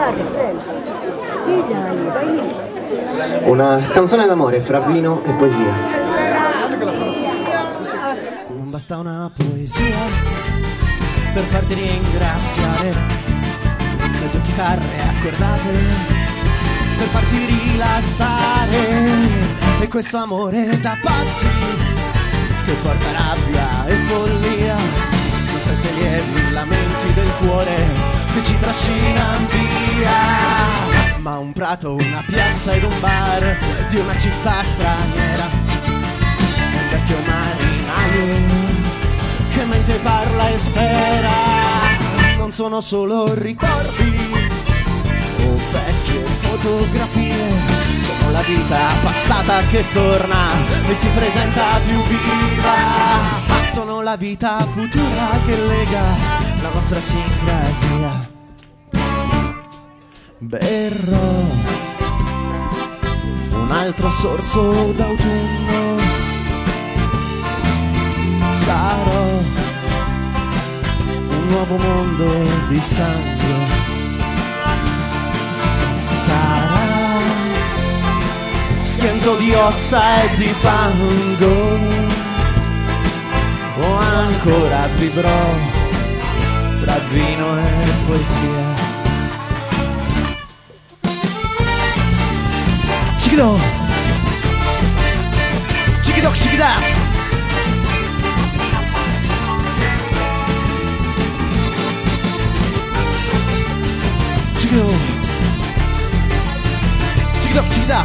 Una canzone d'amore fra vino e poesia. Non basta una poesia per farti ringraziare, le tue chitarre accordate per farti rilassare, e questo amore da pazzi che porta rabbia e follia, non sente lievi lamenti del cuore che ci trascinano via. Ma un prato, una piazza ed un bar di una città straniera, un vecchio marinaio che mente parla e spera, non sono solo ricordi o vecchie fotografie, sono la vita passata che torna e si presenta più viva, sono la vita futura che lega la nostra sincrasia. Berrò un altro sorso d'autunno, sarò un nuovo mondo di sangue, sarà schianto di ossa e di fango, o ancora vivrò fra vino e poesia. Chiquido, chiquido, chiquida. Chiquido, chiquido, chiquida.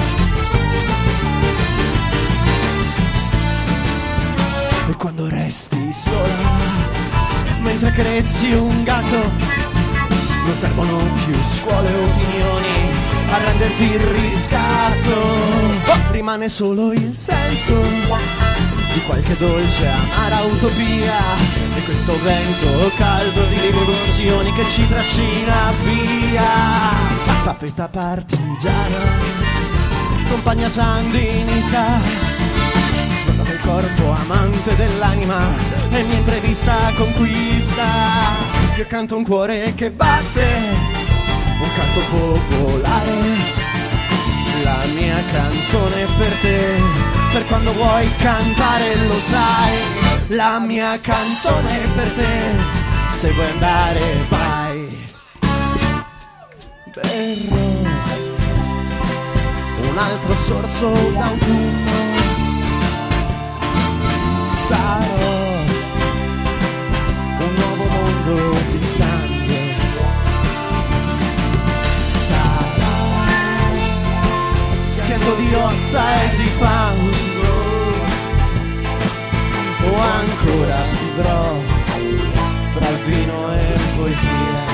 E quando resti sola, mentre carezzi un gatto, non servono più scuole o opinioni a renderti il riscatto, rimane solo il senso di qualche dolce amara utopia, e questo vento caldo di rivoluzioni che ci trascina via. Staffetta partigiana, compagna sandinista, sposato il corpo amante dell'anima e mia imprevista conquista. Io canto un cuore che batte, un canto popolare, la mia canzone per te, per quando vuoi cantare lo sai, la mia canzone per te, se vuoi andare vai. Berrò un altro sorso d'autunno, sarò un nuovo mondo di sangue, schianto di ossa e di fango, o ancora vivrò fra il vino e poesia.